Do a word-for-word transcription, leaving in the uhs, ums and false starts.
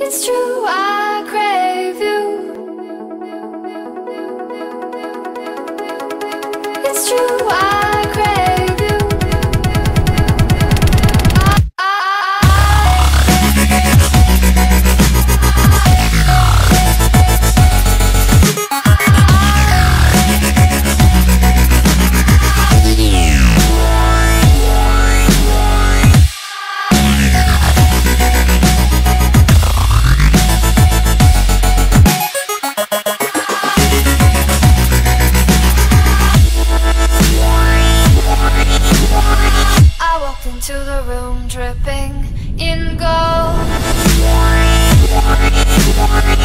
It's true, I crave you. It's true, I crave you. Into the room dripping in gold.